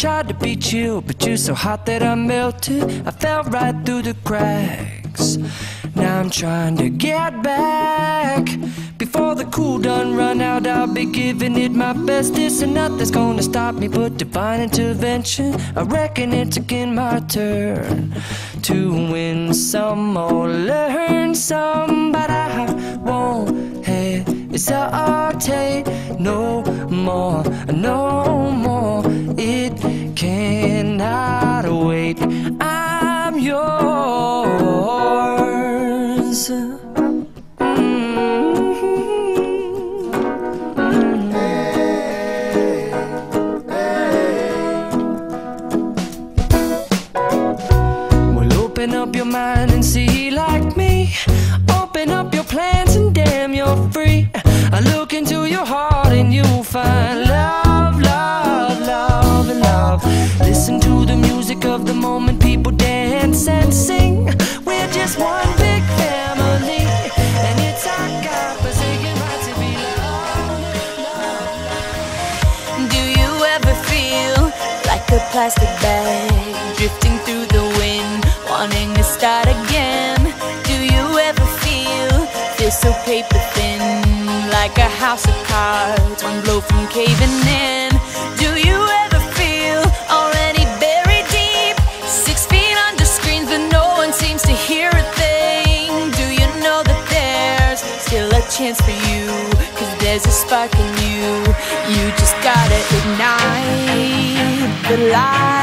tried to be chill, but you're so hot that I melted. I fell right through the cracks. Now I'm trying to get back. Before the cool done run out, I'll be giving it my best. This and nothing's gonna stop me but divine intervention. I reckon it's again my turn to win some or learn some, but I won't hesitate no more, no more. It cannot wait. I'm yours. Open up your mind and see like me. Open up your plans and damn, you're free. I look into your heart and you'll find love, love, love, and love. Listen to the music of the moment, people dance and sing. We're just one big family, and it's our God-forsaken right to be loved, loved, loved. Do you ever feel like a plastic bag drifting through the wind, wanting to start again? Do you ever feel so paper thin, like a house of cards, one blow from caving in? Do you ever feel already buried deep, 6 feet under screens but no one seems to hear a thing? Do you know that there's still a chance for you, 'cause there's a spark in you? You just gotta ignite the light.